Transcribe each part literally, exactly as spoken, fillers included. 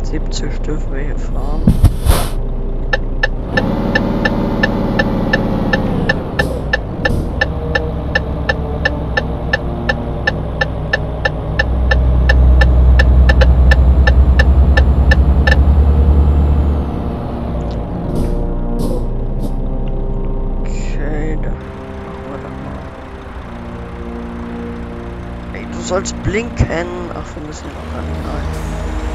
siebzig dürfen wir hier fahren. Du sollst blinken. Ach, wir müssen noch gar nicht rein.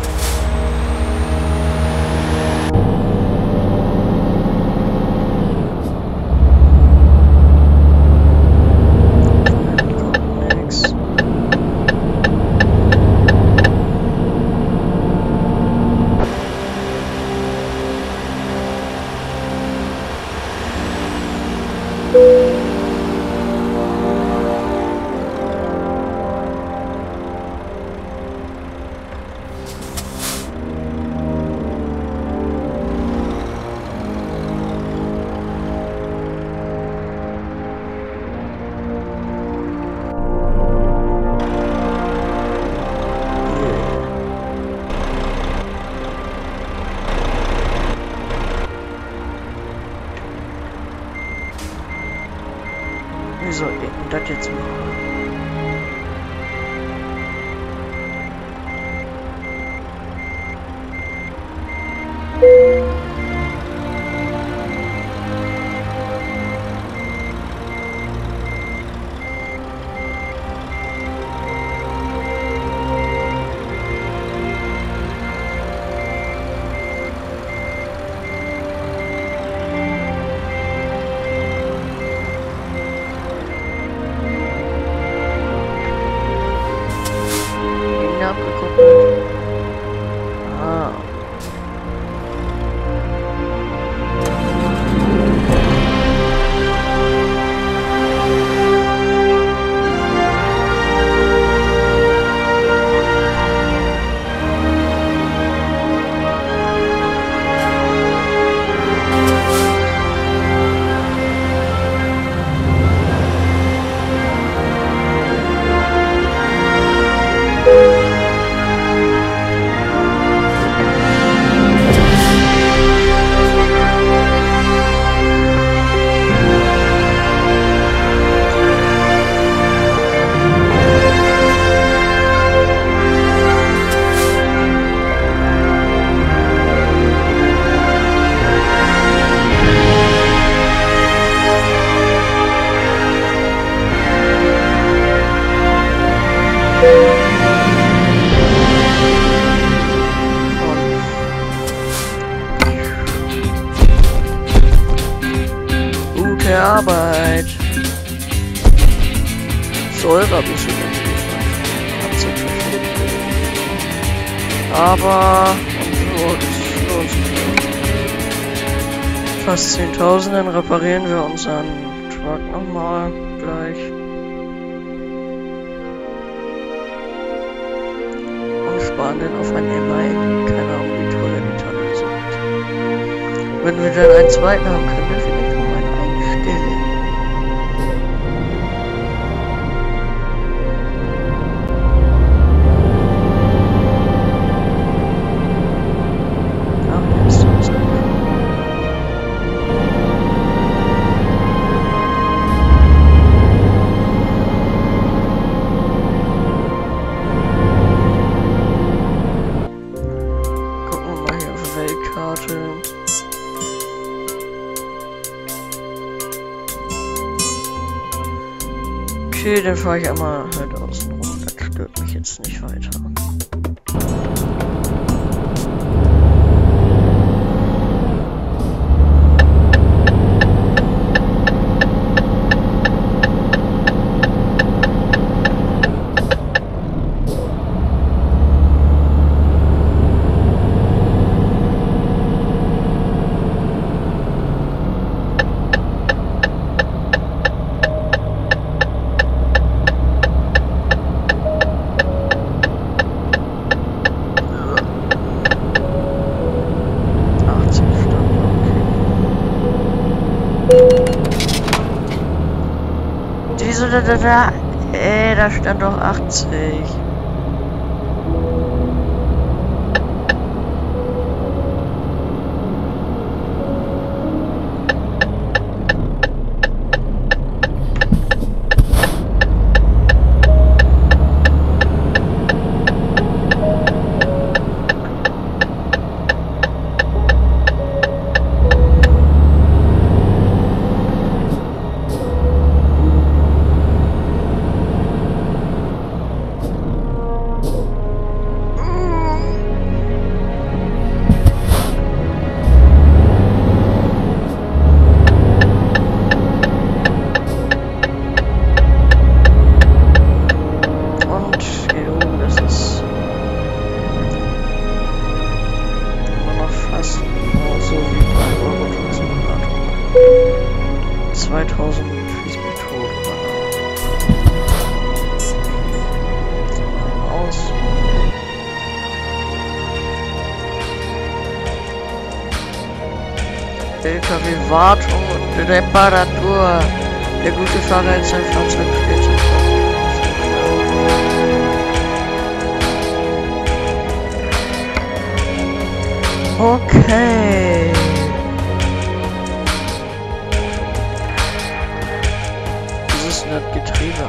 Wie soll ich denn das jetzt machen? Ah. Gute Arbeit. Säure habe ich schon nicht. Aber oh, das lohnt sich. Fast zehntausend, dann reparieren wir unseren Truck nochmal gleich. Und sparen den auf ein M ein. Keine Ahnung, wie toll die Tonne sind. Wenn wir dann einen zweiten haben, können wir vielleicht noch einen einstellen. Okay, dann fahre ich einmal halt außen rum. Das stört mich jetzt nicht weiter. Wieso da, da, da? Ey, da stand doch achtzig. Das ist immer noch fast so wie bei Euro-Simulator. zweitausend Fließbett tot. Aus. L K W-Wartung und Reparatur. Der gute Fahrer hält sein Fahrzeug stets im Kopf. Okay. Das ist ein Getriebe.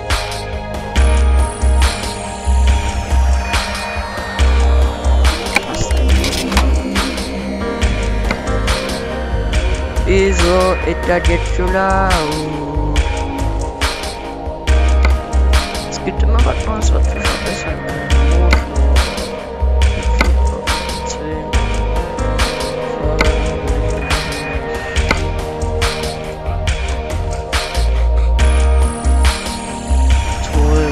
Wieso ist das jetzt so laut? Es gibt immer was Neues, was wir verbessern können. zehn. Toll.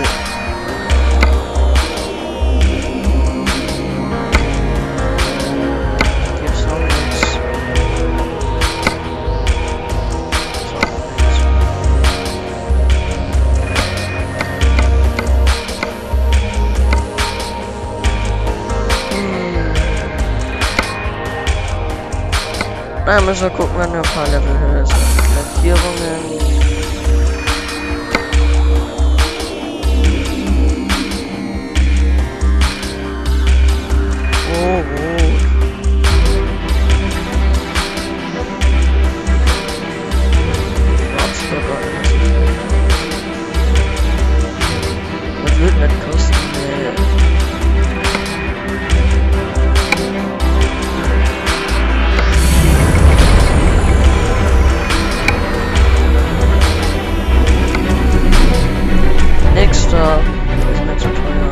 Gibt's noch nichts. Na, müssen wir gucken, wenn wir ein paar Level höher sind. Lackierungen. Oh, rot. Schwarzkörper. Was wird das kosten? Nee. Nächster. Das ist mir zu teuer.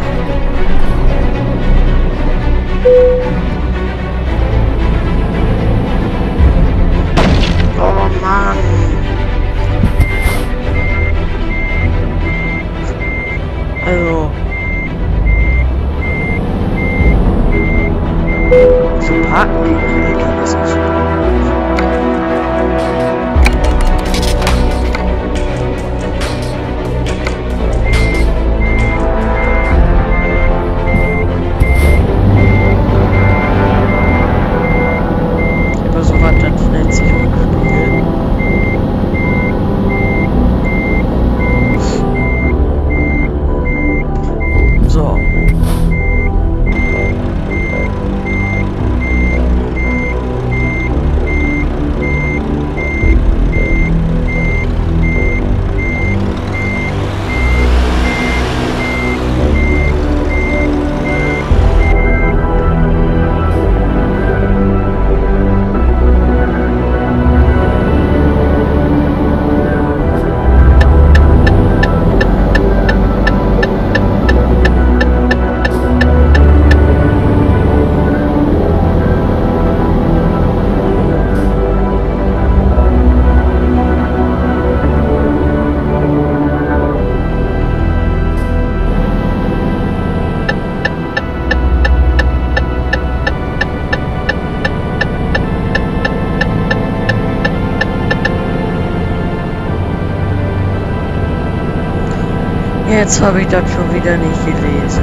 Oh Mann. Also. So parken die L K Ws nicht. Jetzt habe ich das schon wieder nicht gelesen.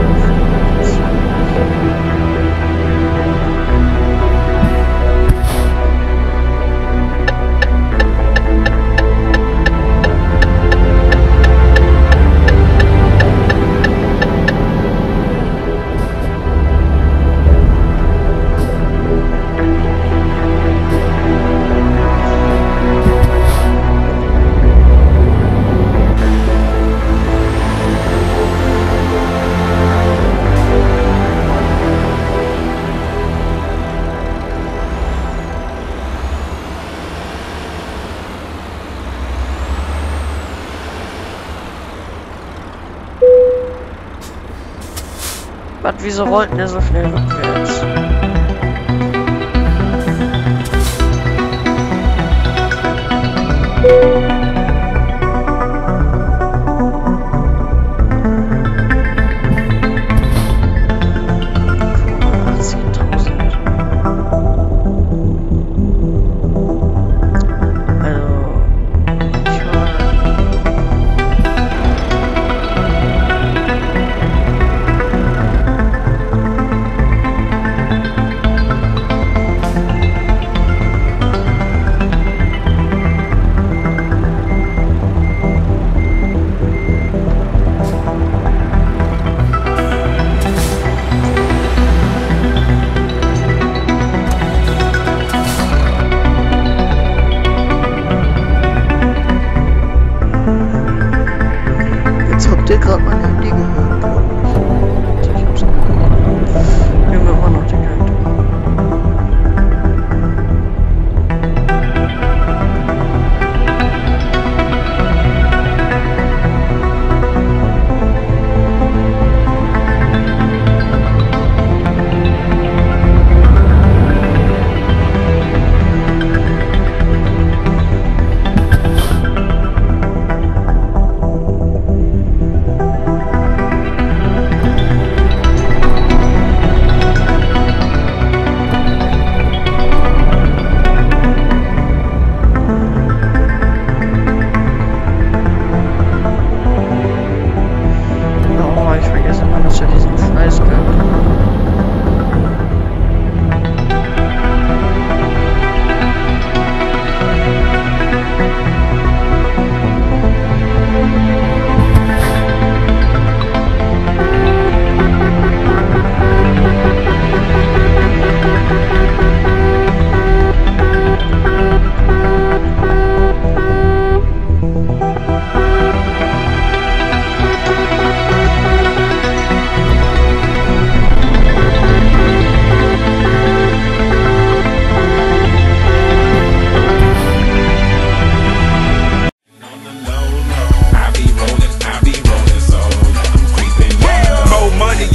Was, wieso rollt der so schnell rückwärts?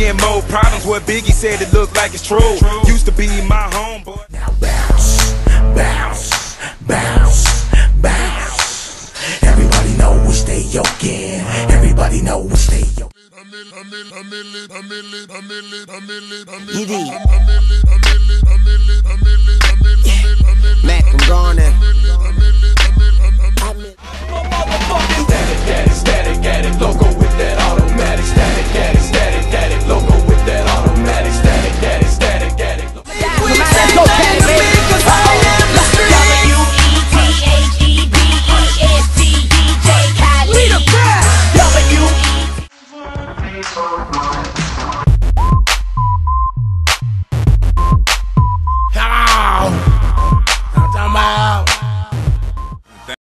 Making more problems, what Biggie said it looked like it's true. Used to be my homeboy. Now bounce, bounce, bounce, bounce. Everybody know we stay yoking. Everybody know we stay yoking. Mac, I'm gone in. Static, static, static, static, loco with that automatic. Static, static,